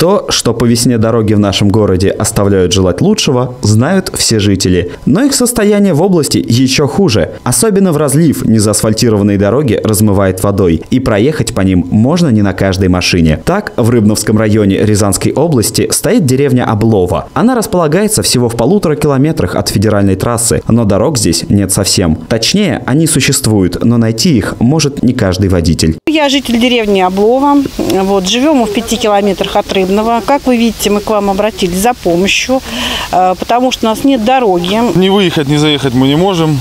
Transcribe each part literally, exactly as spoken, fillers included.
То, что по весне дороги в нашем городе оставляют желать лучшего, знают все жители. Но их состояние в области еще хуже. Особенно в разлив незаасфальтированные дороги размывает водой. И проехать по ним можно не на каждой машине. Так, в Рыбновском районе Рязанской области стоит деревня Облово. Она располагается всего в полутора километрах от федеральной трассы, но дорог здесь нет совсем. Точнее, они существуют, но найти их может не каждый водитель. Я житель деревни Облово. Вот, живем мы в пяти километрах от Рыбного. Как вы видите, мы к вам обратились за помощью, потому что у нас нет дороги. Не выехать, не заехать мы не можем,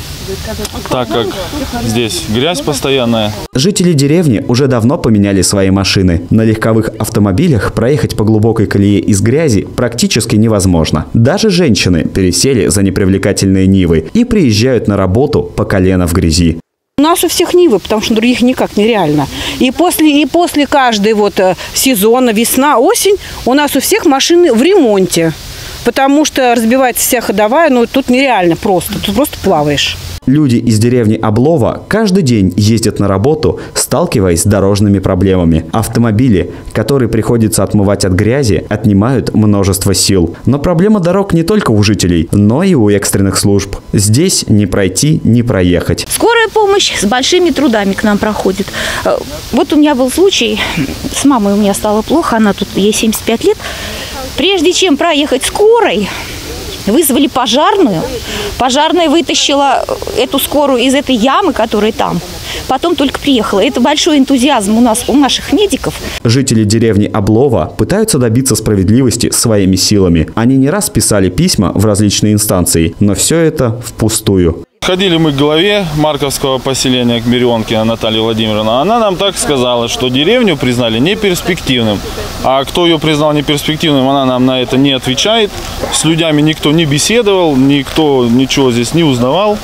так как здесь грязь постоянная. Жители деревни уже давно поменяли свои машины. На легковых автомобилях проехать по глубокой колее из грязи практически невозможно. Даже женщины пересели за непривлекательные Нивы и приезжают на работу по колено в грязи. У нас у всех Нивы, потому что других никак нереально. И после, и после каждой вот сезона, весна, осень, у нас у всех машины в ремонте. Потому что разбивается вся ходовая, ну тут нереально просто, тут просто плаваешь. Люди из деревни Облово каждый день ездят на работу, сталкиваясь с дорожными проблемами. Автомобили, которые приходится отмывать от грязи, отнимают множество сил. Но проблема дорог не только у жителей, но и у экстренных служб. Здесь не пройти, не проехать. Скорая помощь с большими трудами к нам проходит. Вот у меня был случай, с мамой у меня стало плохо, она тут, ей семьдесят пять лет. Прежде чем проехать скорой, вызвали пожарную. Пожарная вытащила эту скорую из этой ямы, которая там. Потом только приехала. Это большой энтузиазм у нас, у наших медиков. Жители деревни Облово пытаются добиться справедливости своими силами. Они не раз писали письма в различные инстанции, но все это впустую. Ходили мы к главе Марковского поселения, к Берионке Наталье Владимировне. Она нам так сказала, что деревню признали неперспективным. А кто ее признал неперспективным, она нам на это не отвечает. С людьми никто не беседовал, никто ничего здесь не узнавал.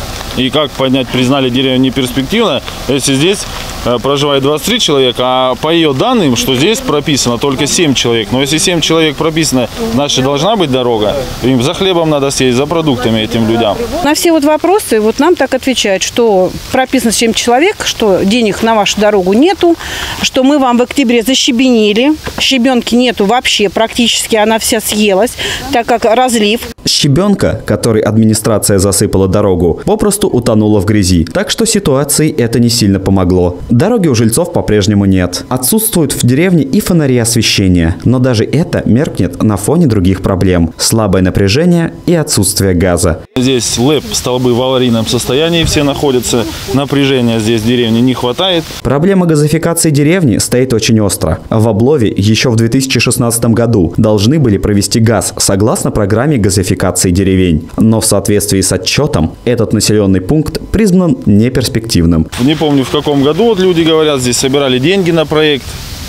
И как понять, признали деревню неперспективно, если здесь э, проживает двадцать три человека, а по ее данным, что здесь прописано только семь человек. Но если семь человек прописано, значит должна быть дорога. Им за хлебом надо съесть, за продуктами этим людям. На все вот вопросы вот нам так отвечают, что прописано семь человек, что денег на вашу дорогу нету, что мы вам в октябре защебенили. Щебенки нету вообще, практически она вся съелась, так как разлив. Щебенка, которой администрация засыпала дорогу, попросту утонула в грязи. Так что ситуации это не сильно помогло. Дороги у жильцов по-прежнему нет. Отсутствуют в деревне и фонари освещения. Но даже это меркнет на фоне других проблем. Слабое напряжение и отсутствие газа. Здесь ЛЭП, столбы в аварийном состоянии все находятся. Напряжения здесь в деревне не хватает. Проблема газификации деревни стоит очень остро. В Облове еще в две тысячи шестнадцатом году должны были провести газ согласно программе газификации деревень. Но в соответствии с отчетом этот населенный пункт признан неперспективным. Не помню, в каком году вот люди говорят, здесь собирали деньги на проект,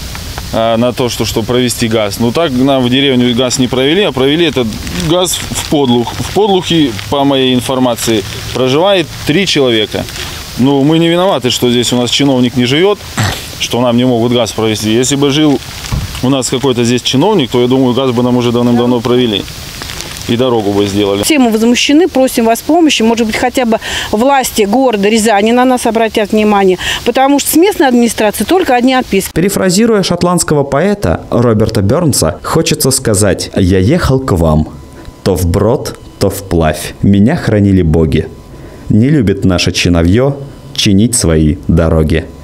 на то, что, что провести газ. Но так нам в деревню газ не провели, а провели этот газ в Подлух. В Подлухе, по моей информации, проживает три человека. Ну, мы не виноваты, что здесь у нас чиновник не живет, что нам не могут газ провести. Если бы жил у нас какой-то здесь чиновник, то, я думаю, газ бы нам уже давным-давно провели. И дорогу бы сделали. Все мы возмущены, просим вас помощи. Может быть, хотя бы власти города Рязани на нас обратят внимание. Потому что с местной администрации только одни отписки. Перефразируя шотландского поэта Роберта Бернса, хочется сказать: «Я ехал к вам, то вброд, то вплавь. Меня хранили боги. Не любит наше чиновье чинить свои дороги».